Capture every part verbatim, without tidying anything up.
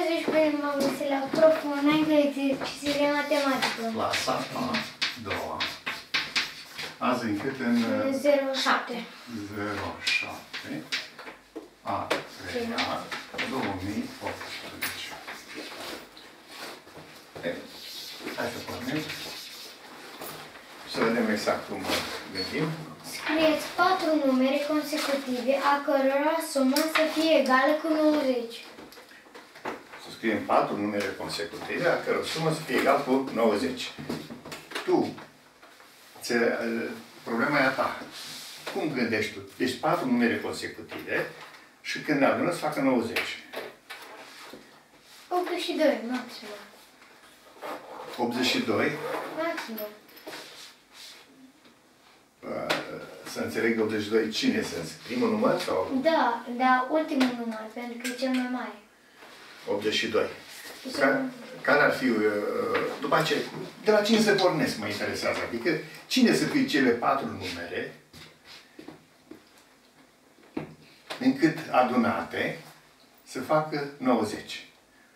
nouăzeci pe m-am găsit la prof înainte de exercițiile matematică. Clasa a doua. Azi încât în zero șapte. zero șapte a treia două mii optsprezece. Hai să pornim. Să vedem exact cum gândim. Scrieți patru numere consecutive a cărora suma să fie egală cu nouăzeci. Să scriem patru numere consecutive a căror sumă să fie egală cu nouăzeci. Tu, ți-e, problema e a ta. Cum gândești tu? Deci patru numere consecutive și când ne adună să facă nouăzeci. optzeci și doi, maximum. optzeci și doi. Maximum. Să înțeleg optzeci și doi cine sunt? Primul număr sau? Da, dar ultimul număr, pentru că e cel mai mare. optzeci și doi. Care, care ar fi, după aceea, de la cine să pornesc mă interesează? Adică cine să fie cele patru numere încât adunate să facă nouăzeci.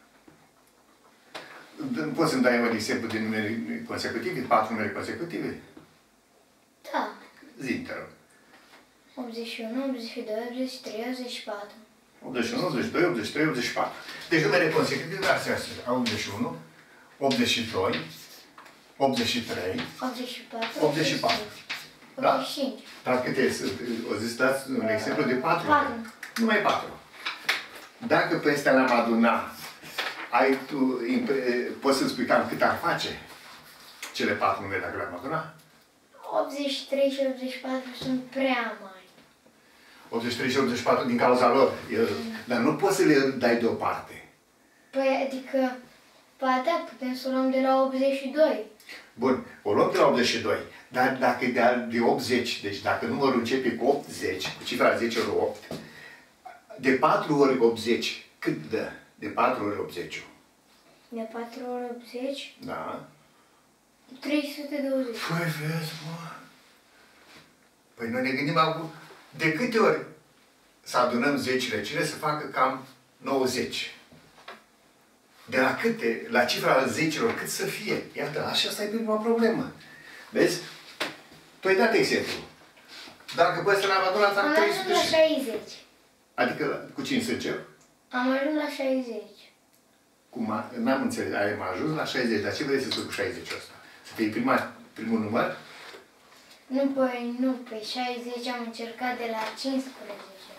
Poți să-mi dai un exemplu de numere consecutive? Patru numere consecutive? Da. Zi-mi, te rog. optzeci și unu, optzeci și doi, optzeci și trei, optzeci și patru. optzeci și unu, optzeci și doi, optzeci și trei, optzeci și patru. Deci numere consecutive astea sunt optzeci și unu, optzeci și doi, optzeci și trei, optzeci și patru, optzeci și patru. Da? optzeci și cinci. Dar câte sunt? O zis, dați un exemplu de patru. patru. Numai patru. Dacă pe ăstea le-am adunat, ai tu, poți să-mi spui cam cât ar face cele patru numere dacă le-am adunat? optzeci și trei și optzeci și patru sunt prea mari. optzeci și trei și optzeci și patru din cauza lor. El, dar nu poți să le dai deoparte. Păi, adică, ba da, putem să o luăm de la optzeci și doi. Bun, o luăm de la optzeci și doi. Dar dacă e de, de optzeci, deci dacă numărul începe cu optzeci, cu cifra zece ori opt, de patru ori optzeci, cât dă? De patru ori optzeci. De patru ori optzeci? Da. trei sute douăzeci. Păi vezi, mă. Păi noi ne gândim acum, de câte ori să adunăm zecile cele să facă cam nouăzeci. De la câte, la cifra zecilor, cât să fie? Iată, așa asta e prima problemă. Vezi? Tu ai dat exemplu. Dacă pe ăsta l-am adunat, am Am trei ajuns sute la și... șaizeci. Adică, cu cine să încep? Am ajuns la șaizeci. Cum n-am înțeles, am ajuns la șaizeci, dar ce vrei să spui cu șaizeci ăsta? Să fie prima, primul număr? Nu, păi, nu, pe șaizeci am încercat de la cincisprezece.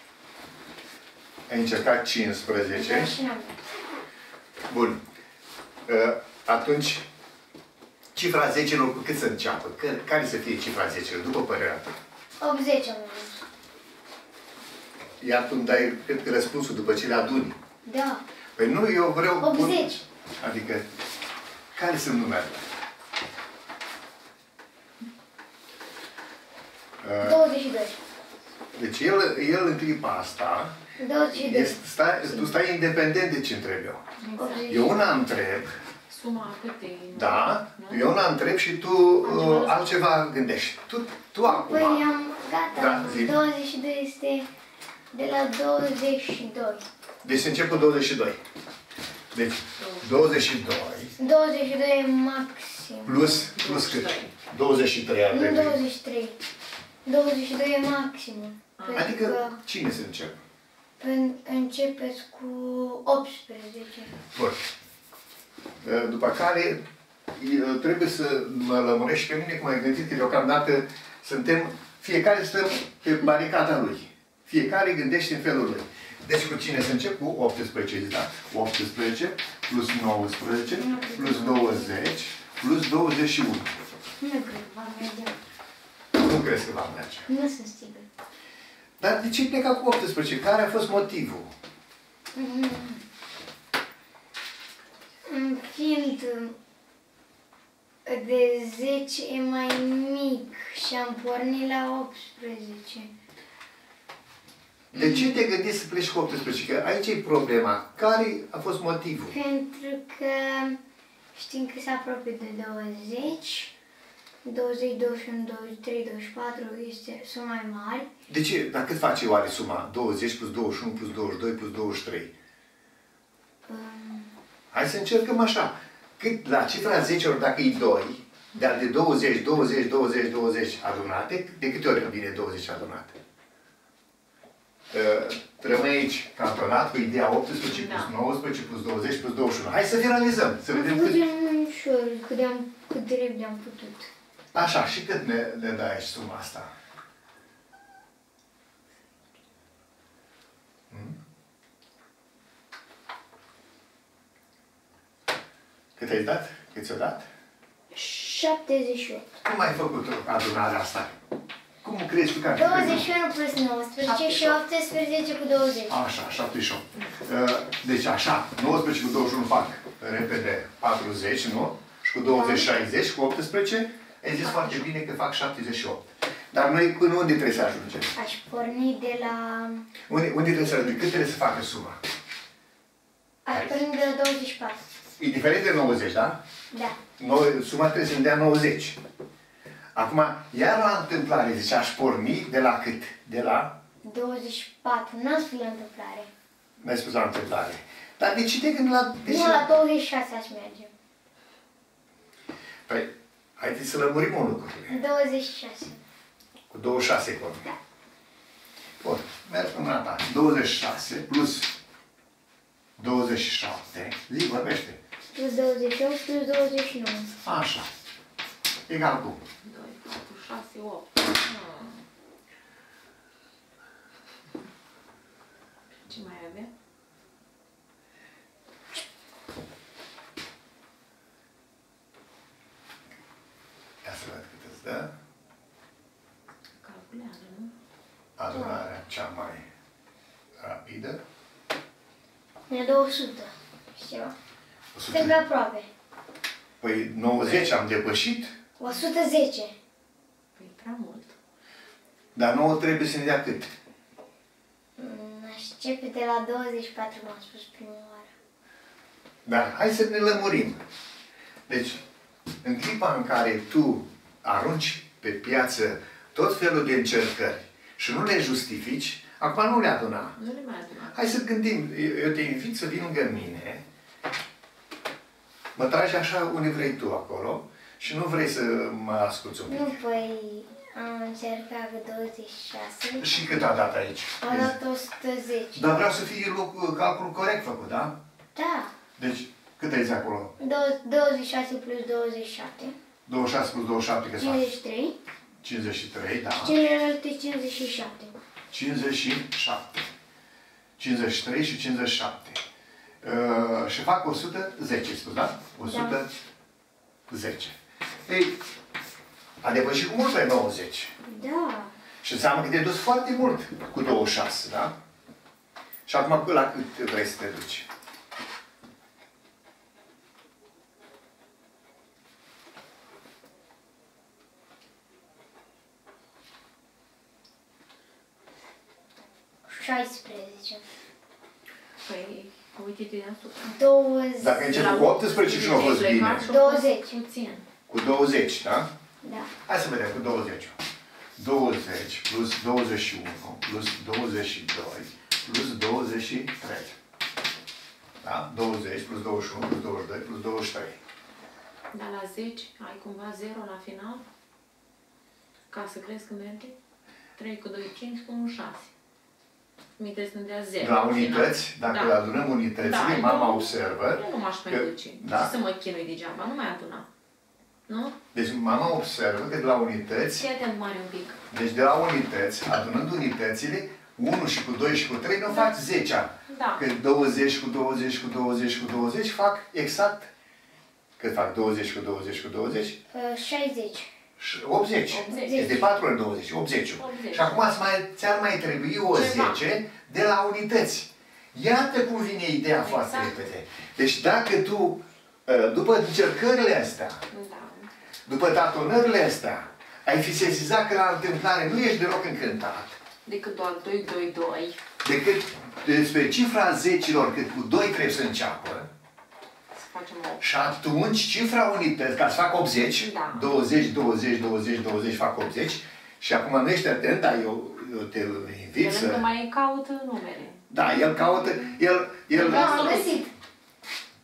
Ai încercat cincisprezece. Da, și n-am. Bun. Atunci, cifra zecelor cu cât să înceapă? Care să fie cifra zecelor, după părerea ta? optzeci am ajuns. Iar tu îmi dai, cred că, răspunsul după ce le aduni. Da. Păi nu, eu vreau... optzeci. Adică, care sunt numerele? douăzeci și doi. Deci el, el în clipa asta, douăzeci și doi. este, stai, tu stai independent de ce întreb eu. optzeci. Eu una întreb, Suma câte? da, eu una întreb și tu uh, altceva gândești. Tu, tu acum... Păi am gata. Da, zi. douăzeci și doi este de la douăzeci și doi. Deci se începe cu douăzeci și doi. Deci, douăzeci și doi douăzeci și doi e maxim. plus, plus cât? douăzeci și trei ar Nu trebui. douăzeci și trei. douăzeci și doi e maximum. Adică, cine se începe? Începeți cu optsprezece. Bun. După care, trebuie să mă lămurești pe mine cum ai gândit că deocamdată suntem, fiecare stăm pe baricada lui. Fiecare gândește în felul lui. Deci cu cine să încep? Cu optsprezece, da? optsprezece plus nouăsprezece plus douăzeci plus douăzeci și unu. Nu cred că va merge. Nu crezi că va merge? Nu sunt sigur. Dar de ce pleca cu optsprezece? Care a fost motivul? Fiind de zece e mai mic și am pornit la optsprezece. De ce te gândești să pleci cu optsprezece? Că aici e problema. Care a fost motivul? Pentru că știm că se apropie de douăzeci. douăzeci, douăzeci și unu, douăzeci și trei, douăzeci și patru este, sunt mai mari. De ce? Dar cât face oare suma? douăzeci plus douăzeci și unu plus douăzeci și doi plus douăzeci și trei. Um, Hai să încercăm așa. Cât, la cifra zece ori, dacă e doi, dar de douăzeci, douăzeci, douăzeci, douăzeci adunate, de câte ori vine douăzeci adunate? Uh, rămâne aici cantonat cu ideea optsprezece plus nouăsprezece plus douăzeci plus douăzeci și unu. Hai să finalizăm, să vedem cât... Putem ușor, cât, de am, cât de repede am putut. Așa, și cât ne, ne dai aici suma asta? Hmm? Cât ai dat? Cât ți-o dat? șaptezeci și opt. Cum ai făcut adunarea asta? Cum crezi tu că ar fi douăzeci și unu plus nouăsprezece și optsprezece cu douăzeci. Așa, șaptezeci și opt. Deci așa, nouăsprezece cu douăzeci și unu fac repede patruzeci, nu? Și cu douăzeci, șaizeci, cu optsprezece, ai zis foarte bine că fac șaptezeci și opt. Dar noi până unde trebuie să ajungem? Aș porni de la... Unde, unde trebuie să ajungem? Cât trebuie să facă suma? Aș porni de la douăzeci și patru. E diferit de nouăzeci, da? Da. Noi, suma trebuie să-mi dea nouăzeci. Acum, iar la întâmplare, zice, aș porni de la cât? De la? douăzeci și patru. N-am spus la întâmplare. Mi-ai spus la întâmplare. Dar de ce te gândi la... De Nu, ce? la douăzeci și șase aș merge. Păi, haideți să lămurim un lucru. douăzeci și șase. Cu douăzeci și șase porni. Da. Bun, merg în mâna ta. douăzeci și șase plus douăzeci și șapte. Zi, vorbește. Plus douăzeci și opt plus douăzeci și nouă. Așa. Egal cu? doi, patru, șase, opt. Hmm. Ce mai avem? Ia să văd cât îți dă. Calculează, nu? Adunarea cea mai rapidă. Ne dă o sută. Și ceva. o Suntem sută. aproape. Păi nouăzeci am depășit, o sută zece. Păi prea mult. dar nouă trebuie să ne dea cât? Mm, Aș începe de la douăzeci și patru, m-am spus prima oară. Dar hai să ne lămurim. Deci, în clipa în care tu arunci pe piață tot felul de încercări și nu le justifici, acum nu le aduna. Nu le mai adunăm. Hai să gândim. Eu te invit să vii lângă mine. Mă tragi așa unde vrei tu acolo și nu vrei să mă asculți un pic. Nu, păi am încercat cu douăzeci și șase. Și cât a dat aici? Am dat o sută zece. Dar vreau să fie loc, calculul corect făcut, da? Da. Deci, cât ai zis acolo? douăzeci și șase plus douăzeci și șapte. douăzeci și șase plus douăzeci și șapte, cât fac? cincizeci și trei. cincizeci și trei, da. Celelalte cincizeci și șapte. cincizeci și șapte. cincizeci și trei și cincizeci și șapte. Uh, și fac o sută zece, spus, da? o sută zece. Ei, a depășit cu mult pe nouăzeci. Da. Și înseamnă că te duci foarte mult cu douăzeci și șase, da? Și acum la cât vrei să te duci? șaisprezece. Păi, uite-te deasupra. douăzeci. Dacă începem cu optsprezece și nu a fost bine. douăzeci. Puțin. Cu douăzeci, da? Da. Hai să vedem cu douăzeci. douăzeci plus douăzeci și unu plus douăzeci și doi plus douăzeci și trei. Da? douăzeci plus douăzeci și unu plus douăzeci și doi plus douăzeci și trei. Dar la zece ai cumva zero la final? Ca să crezi că merge? trei cu doi, cinci cu unu, șase. Mi trebuie să-mi dea zero. La unități, dacă Da. le adunăm unitățile, Da, mama eu- observă. Eu nu m-aș mai că- duce. da. Ce să mă chinui degeaba? Nu mai aduna. Nu? Deci mama observă că de la unități, Fii atent mare un pic. deci de la unități, adunând unitățile, unu și cu doi și cu trei, nu fac zece. Da. Că douăzeci cu douăzeci cu douăzeci cu douăzeci fac exact, cât fac douăzeci cu douăzeci cu douăzeci? Uh, șaizeci. Și optzeci. optzeci. Este de patru ori douăzeci, optzeci. optzeci. Și acum îți mai, ți-ar mai trebui o Ceva. zece de la unități. Iată cum vine ideea Exact. foarte repede. Deci dacă tu, după încercările astea, Da. după tatonările astea, ai fi sesizat că la întâmplare nu ești deloc încântat, Decât doar doi, doi, doi. decât despre cifra zecilor, cât cu doi trebuie să înceapă, Să facem opt. și atunci cifra unități, ca să fac optzeci, Da. douăzeci, douăzeci, douăzeci, douăzeci, fac optzeci, și acum nu ești atent, dar eu, eu te invit El să... încă mai caută numere. Da, el caută, el, el, Da, am găsit.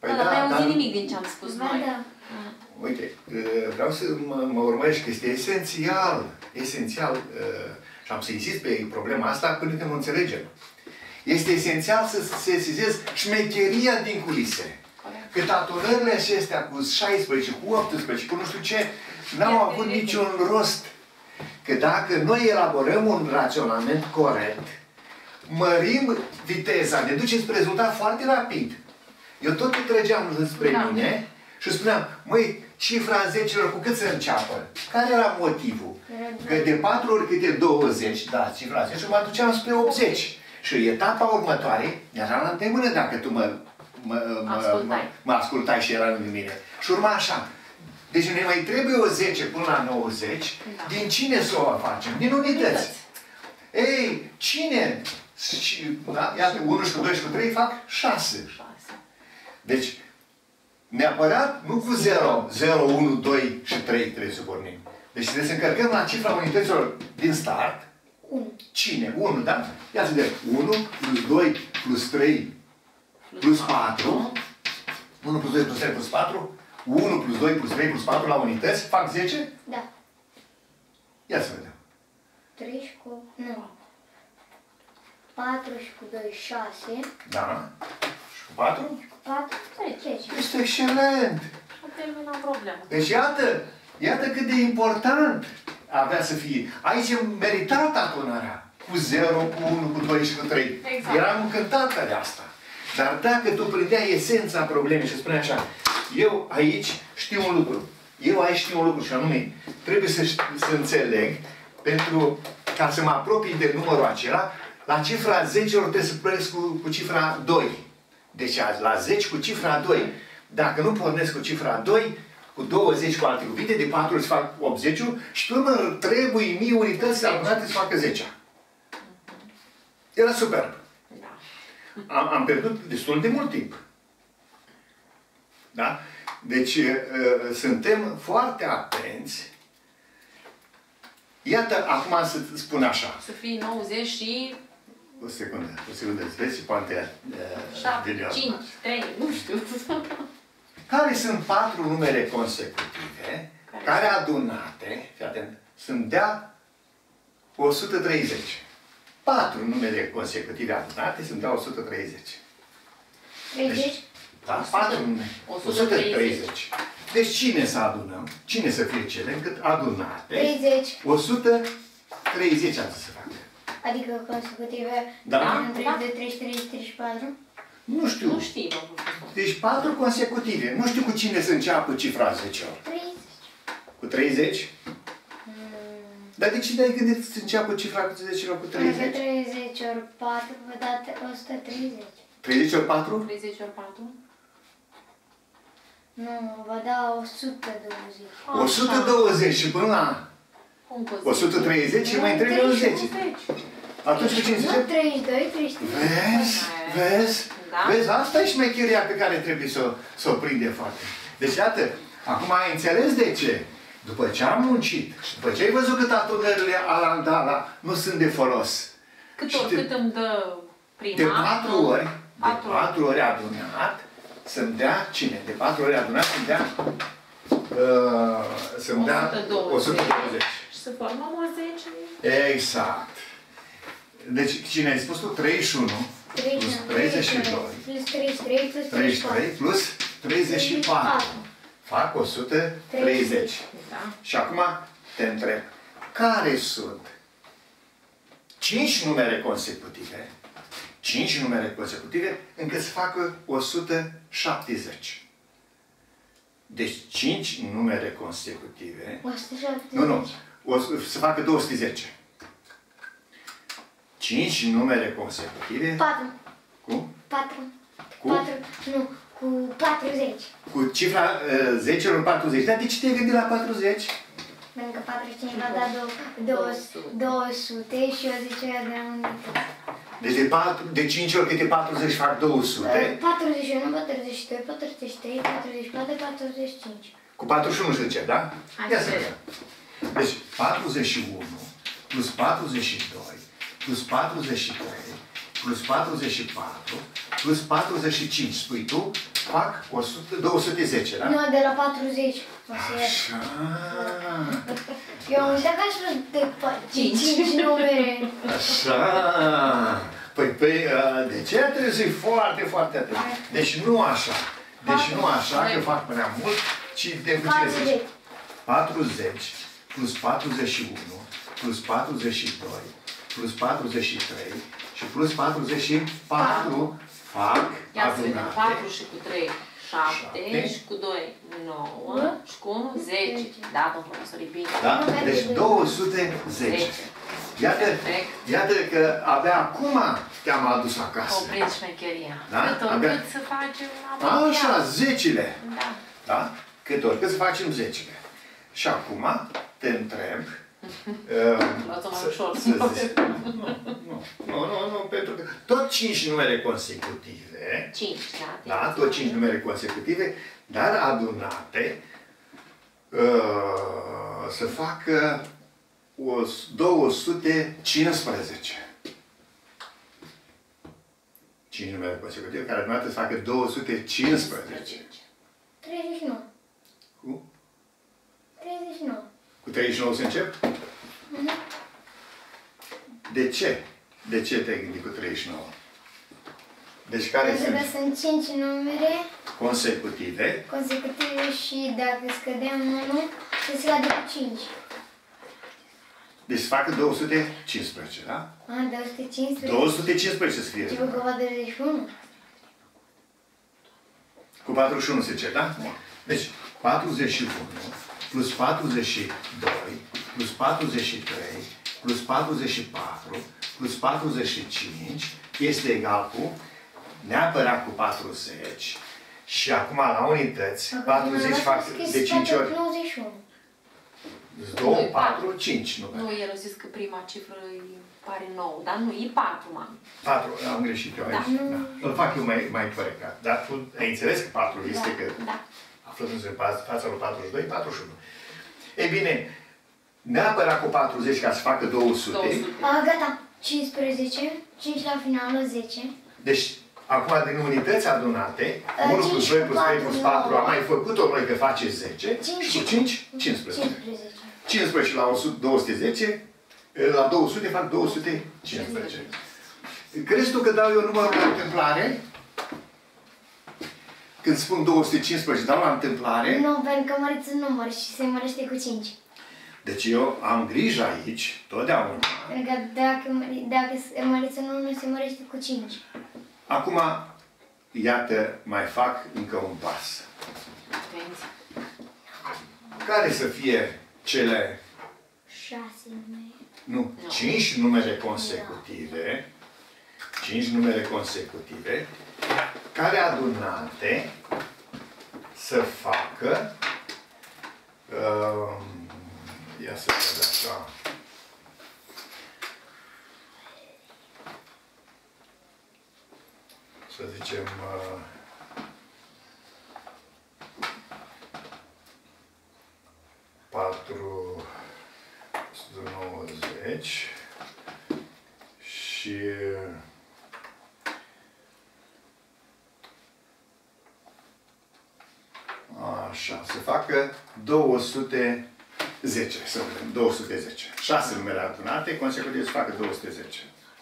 Păi Da, da, dar n-ai auzit dar- nimic din ce am spus Ba noi. da. Ah. Uite, uh, vreau să mă, mă urmărești că este esențial, esențial, uh, și am să insist pe problema asta până când nu înțelegem. Este esențial să se sesizez șmecheria din culise. Că tatonările acestea cu șaisprezece, cu optsprezece, cu nu știu ce, n-au avut niciun rost. Că dacă noi elaborăm un raționament corect, mărim viteza, ne ducem spre rezultat foarte rapid. Eu tot trăgeam spre Da. mine și spuneam, măi, cifra zecelor cu cât să înceapă? Care era motivul? Că de patru ori câte douăzeci, da, cifra zece, mă duceam spre optzeci. Și etapa următoare, era la îndemână dacă tu mă, mă, mă, Ascultai. mă, mă ascultai și era lângă mine. Și urma așa. Deci ne mai trebuie o zece până la nouăzeci. Da. Din cine să o facem? Din unități. Unități. Ei, cine? Și, da? Iată, unu și cu doi și cu trei fac șase. Șase. Deci, neapărat, nu cu zero, zero, unu, doi și trei trebuie să pornim. Deci trebuie să încărcăm la cifra unităților din start. unu. Cine? unu, da? Ia să vedem. unu plus doi plus trei plus patru. unu plus doi plus trei plus patru. unu plus doi plus trei plus patru la unități. Fac zece? Da. Ia să vedem. trei și cu... Nu. patru și cu doi, șase. Da. Și cu patru? patru, trece. Este excelent! A terminat problema. Deci iată, iată cât de important avea să fie. Aici merita tatonarea. Cu zero, cu unu, cu doi și cu trei. Exact. Eram încântată de asta. Dar dacă tu prindeai esența problemei și spuneai așa, eu aici știu un lucru. Eu aici știu un lucru și anume, trebuie să, să înțeleg, pentru ca să mă apropii de numărul acela, la cifra zece ori trebuie să plătesc cu, cu cifra doi. Deci la zece cu cifra doi. Dacă nu pornesc cu cifra doi, cu douăzeci cu alte cuvinte, de patru ori să fac optzeci și până trebuie mii unități adunate să facă zece. Era superb. Da. Am, am pierdut destul de mult timp. Da? Deci uh, suntem foarte atenți. Iată, acum să spun așa. Să fie nouăzeci și O secundă, o secundă, îți vezi poate uh, șapte, videoul. cinci, trei, nu știu. Care sunt patru numere consecutive, Care care adunate, fii atent, sunt dea o sută treizeci. Patru numere consecutive adunate sunt dea o sută treizeci. treizeci. Da? Patru numere. o o sută sută treizeci. treizeci. Deci cine să adunăm? Cine să fie cele încât adunate? treizeci. o sută treizeci am să se facă. Adică consecutive. Da. Între de treizeci, treizeci, treizeci și patru. Nu știu. Nu știi, domnul profesor. Deci patru consecutive. Nu știu cu cine să înceapă cifra zece ori. treizeci. Cu treizeci? Mm. Dar de ce te-ai gândit să înceapă cifra cu zece ori cu Dacă treizeci? treizeci ori patru, vă dați o sută treizeci. treizeci ori patru? treizeci ori patru? Nu, vă da o sută douăzeci. o sută douăzeci și până la Cum poți o sută treizeci și mai trebuie un zece. Atunci cu cincizeci? Nu, treizeci și doi, treizeci și trei. Vezi? Vezi? Da. Vezi? Asta e șmecheria pe care trebuie să, o- să o prinde foarte. Deci, iată, acum ai înțeles de ce? După ce am muncit și după ce ai văzut că tatonările alandala nu sunt de folos. Cât Și ori de- cât îmi dă prima? De patru ori, de Patru ori. patru ori adunat, să-mi dea cine? De patru ori adunat să-mi dea uh, să-mi dea o sută douăzeci. Și să formăm o zece. Exact. Deci, cine ai spus tu? treizeci și unu plus treizeci și doi Plus treizeci și trei, plus treizeci și trei plus treizeci și patru. Fac o sută treizeci. Da. Și acum te întreb, care sunt cinci numere consecutive, cinci numere consecutive, încât să facă o sută șaptezeci. Deci cinci numere consecutive, o sută șaptezeci. nu, nu, o, să facă două sute zece. cinci numere consecutive, patru. cu, patru. Cu? patru. Nu, cu patruzeci. cu cifra uh, zece ori patruzeci. Dar de ce te-ai gândit la patruzeci? Pentru că patruzeci va da două sute și eu zice de unitate. Deci de, patru, de cinci ori câte patruzeci fac două sute. patruzeci și unu, patruzeci și doi, patruzeci și trei, patruzeci și patru, patruzeci și cinci. Cu patruzeci și unu se încep, da? Hai Ia să să vedem. vedem. Deci patruzeci și unu plus patruzeci și doi plus patruzeci și trei plus patruzeci și patru plus patruzeci și cinci, spui tu, fac o sută, două sute zece, da? Nu, de la patruzeci. O să iert. Așa. Eu am uitat că aș vrea de Cinci. cinci numere. Așa. Păi, păi, a, de ce trebuie să fii foarte, foarte atent? Deci nu așa. Deci nu așa, că fac prea mult, ci de puțin patruzeci. patruzeci plus patruzeci și unu plus patruzeci și doi plus patruzeci și trei și plus patruzeci și patru fac Ia să vedem, adunate. patru și cu trei, șapte, Șapte. și cu doi, nouă, și cu unu, zece. Da, domnul profesor, e bine. Da? Deci două sute zece. Iată, Perfect. iată că abia acum te-am adus acasă. Opriți șmecheria. Da? Cât ori Abia- cât să facem Așa, apropiat. zecile. Da. Da? Cât ori cât să facem zecile. Și acum te întreb... uh, Luați-o mai să- ușor. să zic- Nu, nu, nu, nu, nu, pentru că tot cinci numere consecutive, cinci, da? da, tot cinci numere consecutive, dar adunate, uh, să facă o, două sute cincisprezece. cinci numere consecutive care adunate să facă două sute cincisprezece. treizeci și nouă. Cu? treizeci și nouă. Cu treizeci și nouă să încep? De ce? De ce te-ai gândit cu treizeci și nouă? Deci care Pentru că sunt sunt cinci numere consecutive? consecutive și dacă scădem unul, se scade cu cinci. Deci să facă două sute cincisprezece, da? A, două sute cincisprezece. două sute cincisprezece să fie. Ce cu patruzeci și unu? Cu patruzeci și unu se cer, da? Da. Deci patruzeci și unu plus patruzeci și doi plus patruzeci și trei plus patruzeci și patru plus patruzeci și cinci este egal cu, neapărat cu patruzeci. Și acum la unități, patruzeci fac de cinci ori. nouăzeci și unu. doi, patru, cinci, nu? Nu, el a zis că prima cifră îi pare nouă, dar nu, e patru, mami. patru, am greșit eu aici. Da. Da. Îl fac eu mai, mai corectat. Dar tu ai înțeles că patru este Da, că da. aflându-se în fa- fața lui patruzeci și doi, patruzeci și unu. Ei bine, neapărat cu patruzeci ca să facă două sute. două sute. A, gata. cincisprezece. cinci la final, zece. Deci, acum din unități adunate, Uh, unu plus cinci doi cu plus trei patru, plus patru, nouă. am mai făcut-o noi că face zece, Cinci. și cu cinci, cincisprezece. cincisprezece. cincisprezece la o sută, două sute zece, la două sute fac două sute cincisprezece. Crezi tu că dau eu numărul la întâmplare? Când spun două sute cincisprezece, dau la întâmplare? Nu, pentru că măriți un număr și se mărește cu cinci. Deci eu am grijă aici, totdeauna. Pentru că dacă, mări- dacă se măriți un număr, se mărește cu cinci. Acum, iată, mai fac încă un pas. Atenție. Care să fie cele, șase numere. nu, cinci numere consecutive, cinci numere consecutive, care adunate să facă, uh, ia să văd așa, să zicem, uh, patru sute nouăzeci și așa, să facă două sute zece, să vedem, două sute zece. șase numere adunate, consecutiv să facă două sute zece.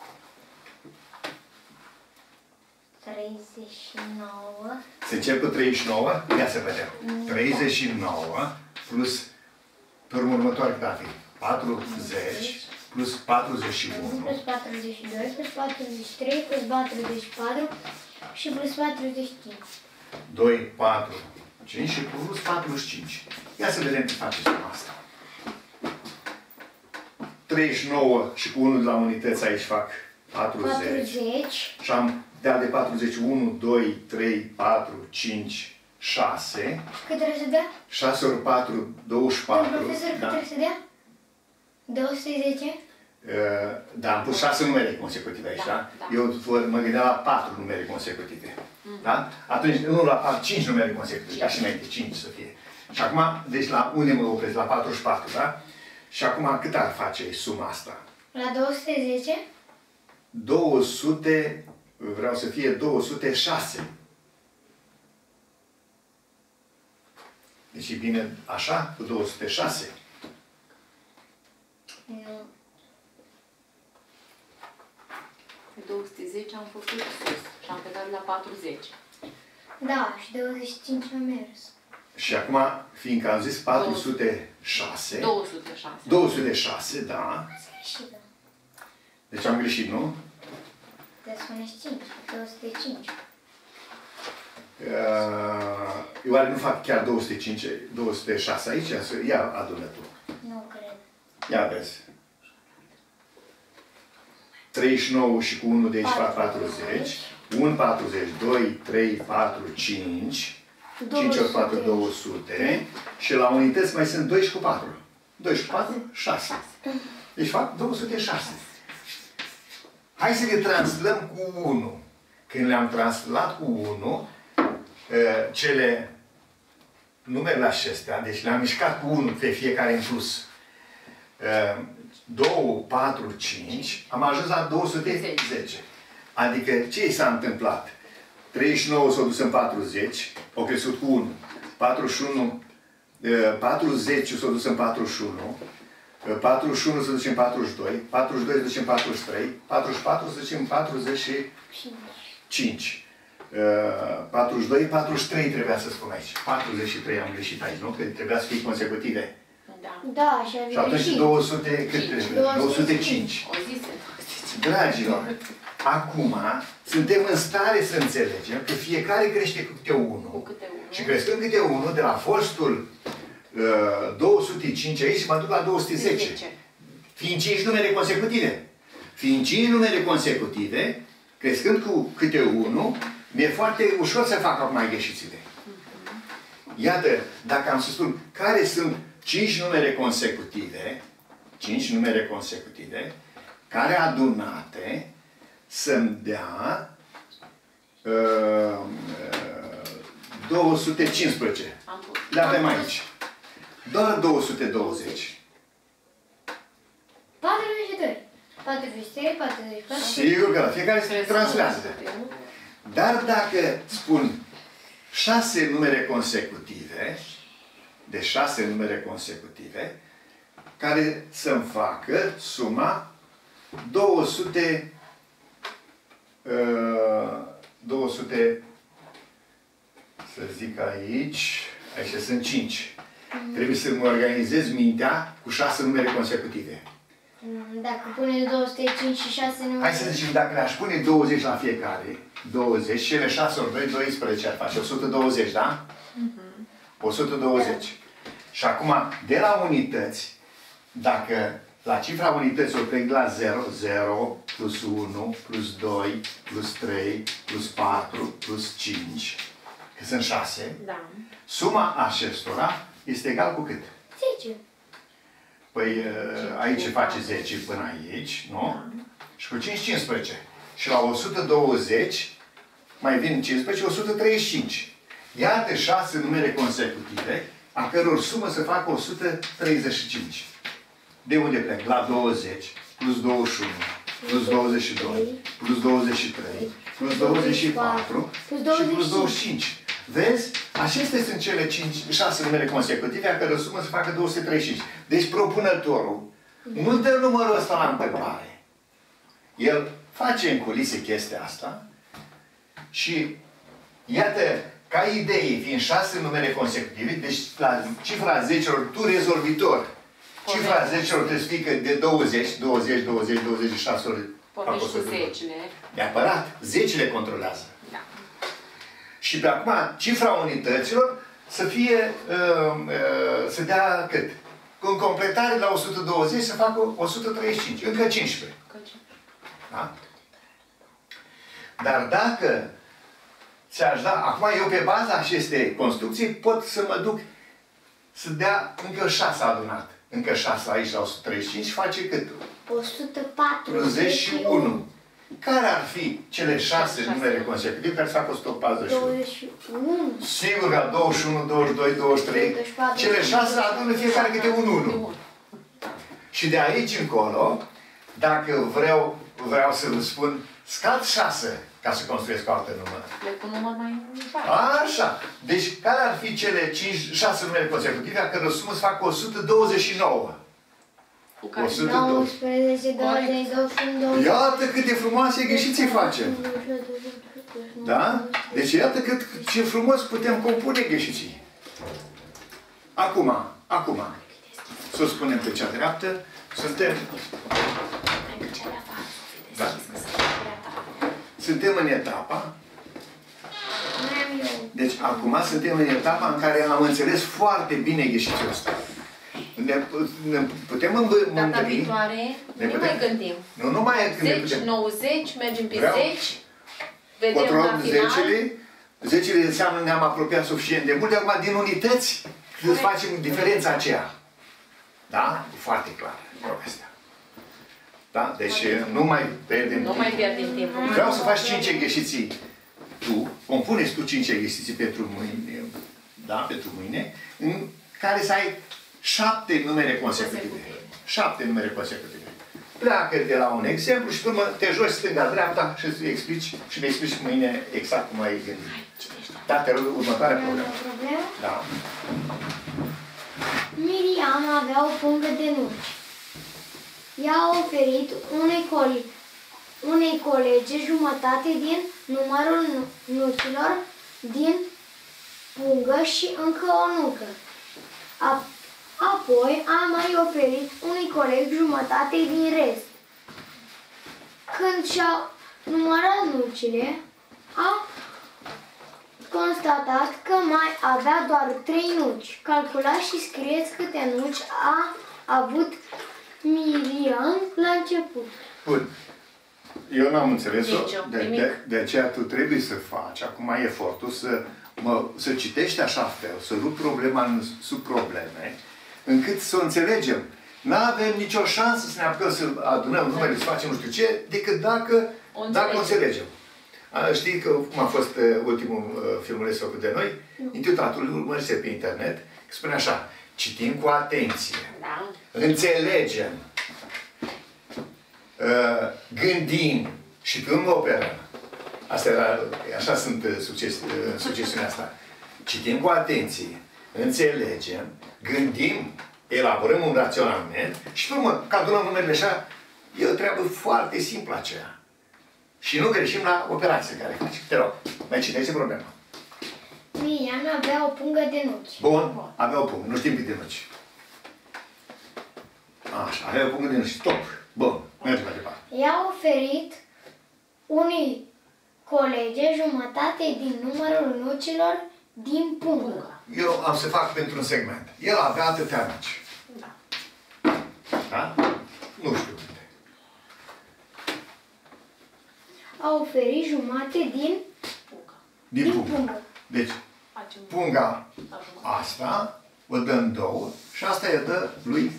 treizeci și nouă. Se încep cu treizeci și nouă, ia să vedem. treizeci și nouă plus, pe urmă următoare cât ar fi? patruzeci plus patruzeci și unu. Plus patruzeci și doi, plus patruzeci și trei, plus patruzeci și patru și plus patruzeci și cinci. doi, patru, cinci și plus patruzeci și cinci. Ia să vedem ce face suma asta. treizeci și nouă și cu unu de la unități aici fac patruzeci. patruzeci. Și am dat de patruzeci, unu, doi, trei, patru, cinci, șase. Cât trebuie să dea? șase ori patru, douăzeci și Domnul patru. profesor, cât Da? trebuie să dea? două sute zece? Uh, Da, am pus șase numere consecutive aici, da? Da, da. Eu mă gândeam la patru numere consecutive. Da? Atunci, nu la patru, cinci numere consecutive, ca și înainte, cinci să fie. Și acum, deci la unde mă opresc? La patruzeci și patru, da? Și acum cât ar face suma asta? La două sute zece? două sute vreau să fie două sute șase. Deci e bine așa, cu două sute șase. Nu. două sute zece am făcut sus și am plecat la patruzeci. Da, și douăzeci și cinci a mers. Și acum, fiindcă am zis patru sute șase... două sute șase. două sute șase, da. Ați greșit, da. Deci am greșit, nu? Te spuneți cinci, două sute cinci. Uh, oare nu fac chiar două sute cinci, două sute șase aici? Ia adună tu. Nu cred. Ia vezi. treizeci și nouă și cu unu de aici fac patruzeci. unu, patruzeci, doi, trei, patru, cinci. cinci ori patru, două sute. Și la unități mai sunt doi și cu patru. doi și cu patru, șase. Deci fac două sute șase. Hai să le translăm cu unu. Când le-am translat cu unu, cele numerele acestea, deci le-am mișcat cu unu pe fiecare în plus. doi, patru, cinci, am ajuns la două sute zece. Adică ce i s-a întâmplat? treizeci și nouă s-a dus în patruzeci, au crescut cu unu. patruzeci și unu, patruzeci s-a dus în patruzeci și unu. patruzeci și unu se duce în patruzeci și doi. patruzeci și doi se duce în patruzeci și trei. patruzeci și patru se duce în patruzeci și cinci. patruzeci și doi, patruzeci și trei trebuia să spun aici. patruzeci și trei am greșit aici, nu? Că trebuia să fie consecutive. Da. Da, și Și atunci două sute, cât trebuie? două sute cinci. O zi se Dragilor, acum suntem în stare să înțelegem că fiecare crește cu câte unul. câte unul. Și crescând câte unul, de la fostul uh, două sute cinci aici, mă duc la două sute zece. Fiind cinci numere consecutive. Fiind cinci numere consecutive, crescând cu câte unul, mi-e foarte ușor să fac acum ieșițile. Iată, dacă am să spun care sunt cinci numere consecutive, cinci numere consecutive, care adunate să-mi dea uh, două sute cincisprezece. Le avem aici. Doar două sute douăzeci. patruzeci și doi. patruzeci și trei, patruzeci și patru. Sigur că la fiecare se translează. Dar dacă spun șase numere consecutive, de șase numere consecutive, care să-mi facă suma două sute, uh, două sute, să zic aici, aici sunt cinci. Mm. Trebuie să-mi organizez mintea cu șase numere consecutive. Dacă puneți două sute cinci și șase numere... Hai să zicem, dacă le-aș pune douăzeci la fiecare, douăzeci, și ele șase ori doi, doisprezece ar face, o sută douăzeci, da? Mm-hmm. o sută douăzeci. Da. Și acum, de la unități, dacă la cifra unității o plec la zero, zero, plus unu, plus doi, plus trei, plus patru, plus cinci, că sunt șase, da. Suma acestora este egal cu cât? zece. Păi aici face zece până aici, nu? Da. Și cu cinci, cincisprezece. Și la o sută douăzeci mai vin cincisprezece, o sută treizeci și cinci. Iată șase numere consecutive, a căror sumă să facă o sută treizeci și cinci. De unde plec? La douăzeci, plus douăzeci și unu, plus douăzeci și doi, plus douăzeci și trei, plus douăzeci și patru și plus douăzeci și cinci. Vezi? Acestea sunt cele cinci, șase numere consecutive, a căror sumă să facă două sute treizeci și cinci. Deci propunătorul nu dă numărul ăsta la întâmplare. El face în culise chestia asta și iată, ca idee, fiind șase numere consecutive, deci la cifra zece ori, tu rezolvitor, cifra zece ori trebuie să fie de douăzeci, douăzeci, douăzeci, douăzeci și șase ori. Pornești cu zecile. Neapărat, zecile controlează. Da. Și pe acum, cifra unităților să fie, uh, uh, să dea cât? În completare la o sută douăzeci să facă o sută treizeci și cinci, încă cincisprezece. Da? Dar dacă ți-aș da, acum eu pe baza acestei construcții pot să mă duc să dea încă șase adunat. Încă șase aici la o sută treizeci și cinci face cât? o sută patruzeci și unu. Care ar fi cele șase numere consecutive care să facă o sută patruzeci și unu? douăzeci și unu. Sigur că douăzeci și unu, douăzeci și doi, douăzeci și trei, cele șase adună fiecare câte un unu. Și de aici încolo, dacă vreau, vreau să vă spun, scad șase ca să construiesc o altă număr. Le cu număr mai ușor. Așa. Deci, care ar fi cele cinci, șase numere consecutive, care răsumă să facă o sută douăzeci și nouă? Cu care? o sută douăzeci. nouăsprezece, douăzeci, douăzeci și unu, douăzeci. Iată cât de frumoase gheșiții facem. Da? Deci iată cât, ce frumos putem compune gheșiții. Acum, acum, să o spunem pe cea dreaptă, suntem... Da. Suntem în etapa... Deci acum suntem în etapa în care am înțeles foarte bine gheșițiul ăsta. Ne, ne putem îmbătări. Data viitoare, nu ne mai gândim. Nu, nu mai când zece, nouăzeci, mergem pe Vreau. zece, vedem Control la final. zecele. Zecele înseamnă ne-am apropiat suficient de mult, de acum din unități să facem diferența aceea. Da? E foarte clar povestea. Da? Deci nu mai pierdem Nu mai pierdem timp. Vreau să faci cinci exerciții tu, compuneți tu cinci exerciții pentru mâine, da, pentru mâine, în care să ai șapte numere consecutive. Șapte numere consecutive. Pleacă de la un exemplu și pe urmă te joci stânga-dreapta și îți explici și mi explici mâine exact cum ai gândit. Da, te rog, următoarea problemă. Da. Miriam avea o pungă de nuci. Ea a oferit unei, coli, unei colege jumătate din numărul nucilor din pungă și încă o nucă. A, apoi a mai oferit unui coleg jumătate din rest. Când și-a numărat nucile, a constatat că mai avea doar trei nuci. Calculați și scrieți câte nuci a avut Miriam la început. Bun. Eu n-am înțeles-o, Nicio, de, de, de aceea tu trebuie să faci acum efortul să, mă, să citești așa fel, să rup problema în sub probleme, încât să o înțelegem. N-avem nicio șansă să ne apucăm să adunăm numele, să facem nu știu ce, decât dacă o înțelegem. Dacă o înțelegem. A, știi că cum a fost uh, ultimul uh, filmuleț făcut de noi? Nu. Intitulatul urmărise pe internet, spune așa: citim cu atenție, Da. înțelegem, uh, gândim și pe urmă operăm. Asta era, așa sunt uh, succes, uh, succesiunea asta. Citim cu atenție, înțelegem, gândim, elaborăm un raționament și pe urmă, că adunăm numerele așa, e o treabă foarte simplă aceea. Și nu greșim la operație care faci. Te rog, mai citește problema. Miriam avea o pungă de nuci. Bun, avea o pungă. Nu știm câte nuci. Așa, avea o pungă de nuci. Stop. Bun, mergem mai departe. I-a oferit unui colege jumătate din numărul nucilor din pungă. Eu am să fac pentru un segment. El avea atâtea nuci. Da. Da? Nu știu câte. A oferit jumate din, Punga. Din, din pungă. pungă. Deci, Facem punga la jumătate. asta o dăm două și asta îi dă lui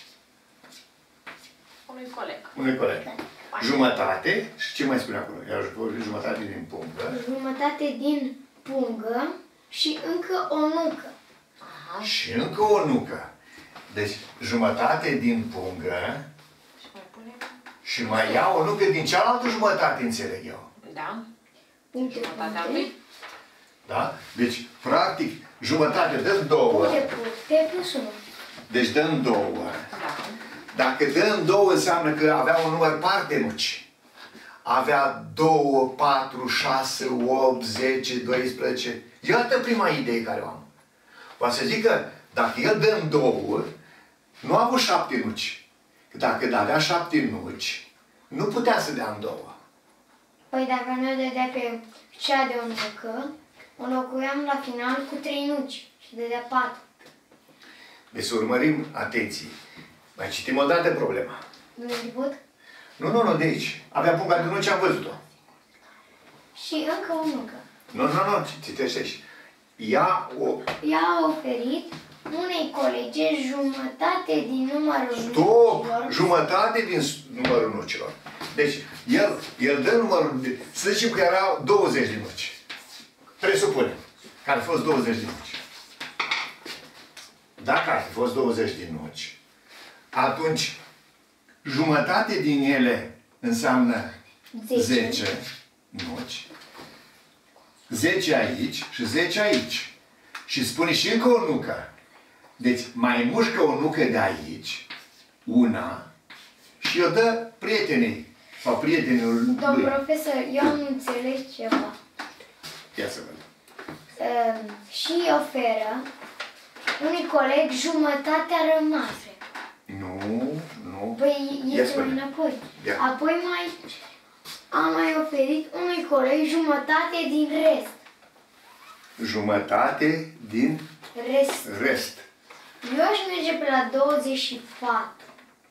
Unui coleg. unui coleg. Jumătate, și ce mai spune acolo? Iar jumătate din pungă. Jumătate din pungă și încă o nucă. Aha. Și încă o nucă. Deci, jumătate din pungă Și mai punem... și mai ia o nucă din cealaltă jumătate, înțeleg eu. Da. Puncte, Jumătatea puncte. lui. Da? Deci, practic, jumătate dăm două. Puncte, puncte plus unu. Deci dăm două. Da. Dacă dăm două, înseamnă că avea un număr par de nuci. Avea două, patru, șase, opt, zece, doisprezece. Iată prima idee care o am. Va să zic că dacă el dăm două, nu a avut șapte nuci. Că dacă avea șapte nuci, nu putea să dea în două. Păi dacă nu dădea pe cea de o nucă, o locuiam la final cu trei nuci și dădea patru. Deci să urmărim, atenție. Mai citim o dată problema. De început? Nu, nu, nu, de aici. Avea punga de nuci, am văzut-o. Și încă o nucă. Nu, nu, nu, citește aici. Ia o... I-a oferit unei colege jumătate din numărul Stop! nucilor. Jumătate din numărul nucilor. Deci, el, el dă numărul de... Să zicem că erau douăzeci de nuci. Presupunem că ar fi fost douăzeci de nuci. Dacă ar fi fost douăzeci de nuci, atunci jumătate din ele înseamnă zece. zece. nuci, zece aici și zece aici. Și spune și încă o nucă. Deci mai mușcă o nucă de aici, una, și o dă prietenii sau prietenilor lui. Domn profesor, eu am înțeles ceva. Ia să vedem. Uh, și oferă unui coleg jumătatea rămasă. Nu, nu. Păi Ia este spune. mai înapoi. Ia. Apoi mai am mai oferit unui coleg jumătate din rest. Jumătate din Rest. rest. Eu aș merge pe la douăzeci și patru.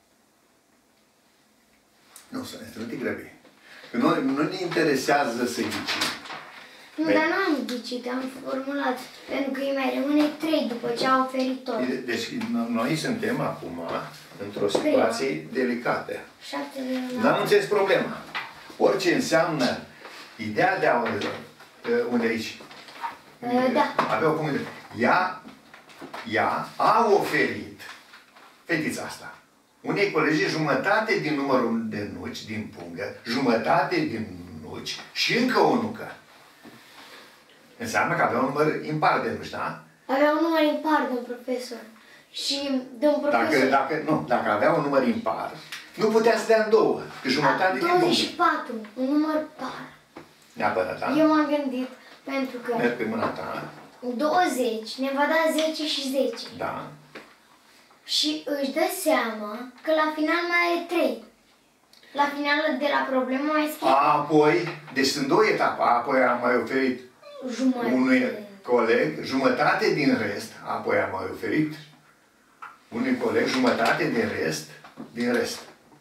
Nu, să ne strânti grăbi. Că nu, nu ne interesează să ghicim. Nu, Păi- dar nu am ghicit, am formulat. Pentru că îi mai rămâne trei după ce au oferit tot. Deci no- noi suntem acum într-o situație delicată. Șapte de N-am înțeles problema. Orice înseamnă ideea de a... Unde aici? Uh, da. Avea o punct de... Ea, ea a oferit, fetița asta, unei colegi jumătate din numărul de nuci din pungă, jumătate din nuci și încă o nucă. Înseamnă că avea un număr impar de nuci, da? Avea un număr impar, domn profesor. Și, domn profesor... Dacă, dacă, nu, dacă avea un număr impar, nu putea să dea în două, că jumătate din douăzeci și pungă. patru, un număr par. Neapărat, da? Eu m-am gândit, pentru că Merg pe mâna ta, douăzeci ne va da zece și zece. da. Și își dă seama că la final mai are trei. La final de la problemă mai scrie Apoi, deci sunt două etape. Apoi am mai oferit jumătate. unui coleg jumătate din rest, apoi am mai oferit unui coleg jumătate din rest, din rest.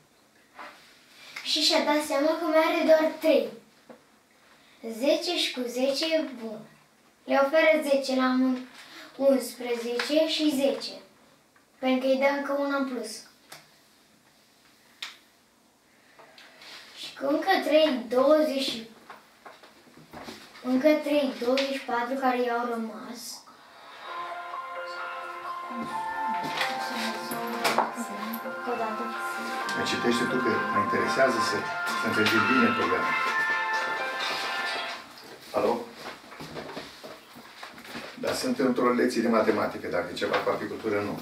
Și și-a dat seama că mai are doar trei. zece și cu zece e bun. Le oferă zece la unsprezece și zece. Pentru că îi dă încă una în plus. Și cu încă trei, douăzeci și... Încă trei, douăzeci și patru care i-au rămas. Încă o dată. Mă citește tu că mă interesează să, să înțelegi bine problema. Alo? Dar sunt într-o lecție de matematică, dacă e ceva cu apicultură, nu.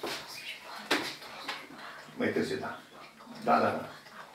Mai târziu, da. Da, da, da.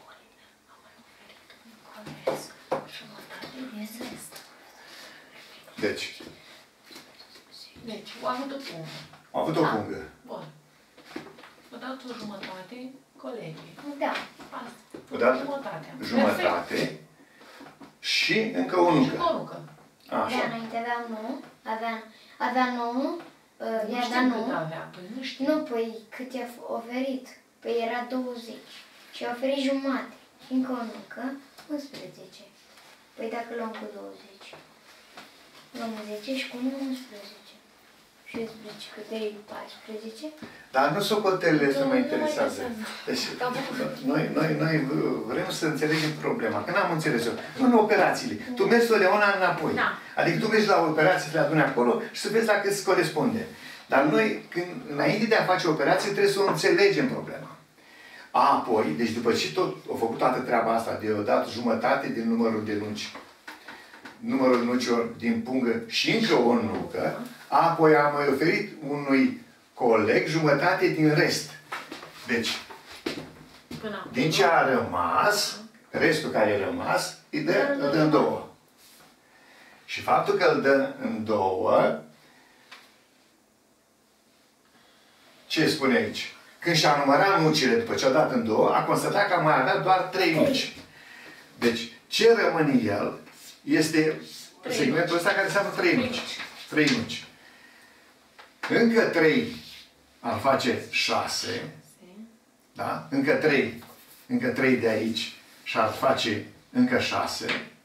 Deci, Deci, o avut o pungă. am avut o Da. pungă. Bun. Vă dați o jumătate colegii. Da. Asta. O dată Jumătatea. jumătate și încă o Perfect. Și nucă. cu o nucă. Avea Așa. înainte, avea nouă, avea, avea nouă, uh, Nu i-a dat știm cât nouă. avea. Păi nu știu. Nu, păi cât i-a f- oferit? Păi era douăzeci. Și a oferit jumate. Și încă o nucă, unsprezece. Păi dacă luăm cu douăzeci, luăm zece și cu unu, unsprezece. Și unsprezece cu trei, paisprezece. Dar nu socotelele Nu, să mă nu mă interesează. interesează. Deci, Că am făcut. noi, noi, noi vrem să înțelegem problema, că n-am înțeles-o. Nu în operațiile. Tu mergi totdeauna înapoi. Da. Adică tu mergi la operație, să le aduni acolo și să vezi dacă îți corespunde. Dar noi, când, înainte de a face operație, trebuie să o înțelegem problema. Apoi, deci după ce tot a făcut toată treaba asta, de o dat jumătate din numărul de nuci, numărul nucilor din pungă și încă o nucă, apoi am mai oferit unui coleg jumătate din rest. Deci, Până acum. din ce a rămas, restul care a rămas, îi dă, îl dă în două. Și faptul că îl dă în două, ce spune aici? Când și-a numărat nucile după ce a dat în două, a constatat că mai avea doar trei nuci. Deci, ce rămâne el este Trei segmentul nuci. ăsta care înseamnă trei Trei nuci. nuci. Trei nuci. Încă trei ar face șase. Da? Încă trei. Încă trei de aici și ar face încă șase.